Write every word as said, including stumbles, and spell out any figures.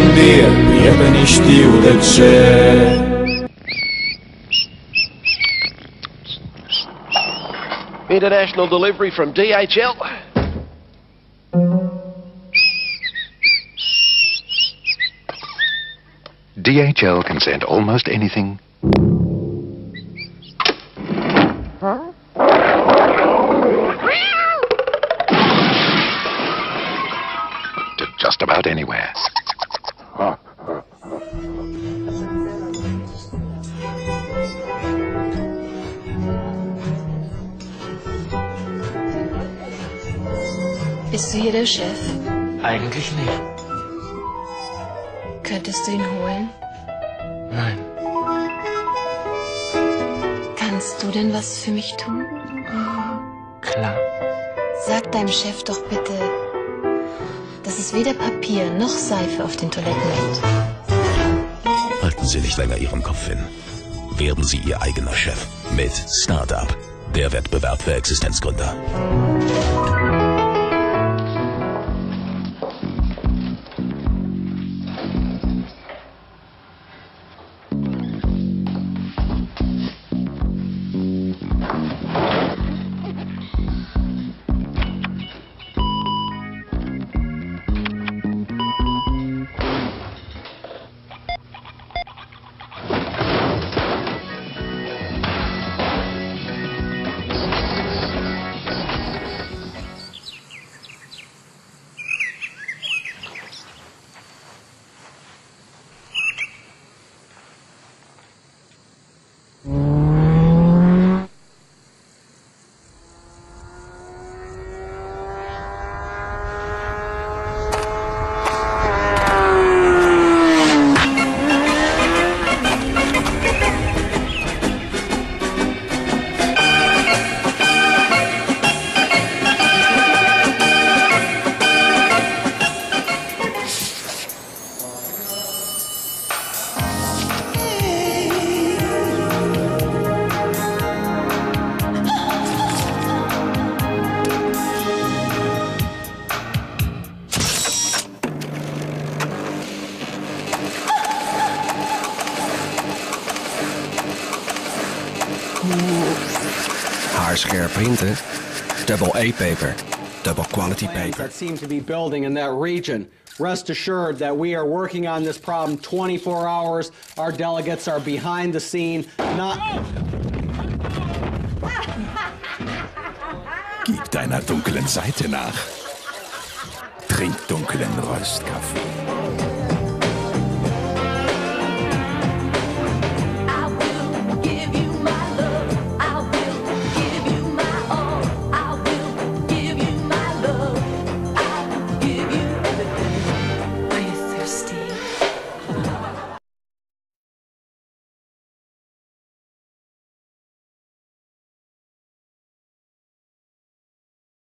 dir, prieten ich știu de ce. International delivery from D H L. D H L can send almost anything to just about anywhere. Bist du hier der Chef? Eigentlich nicht. Könntest du ihn holen? Nein. Kannst du denn was für mich tun? Klar. Sag deinem Chef doch bitte, dass es weder Papier noch Seife auf den Toiletten gibt. Halten Sie nicht länger Ihren Kopf hin. Werden Sie Ihr eigener Chef mit Startup, der Wettbewerb für Existenzgründer. Haarscherp printen. Double A paper. Double quality paper. That seem to be building in that region. Rest assured that we are working on this problem twenty-four hours. Our delegates are behind the scene, not... Gib deiner dunklen Seite nach. Trink dunklen Röstkaffee.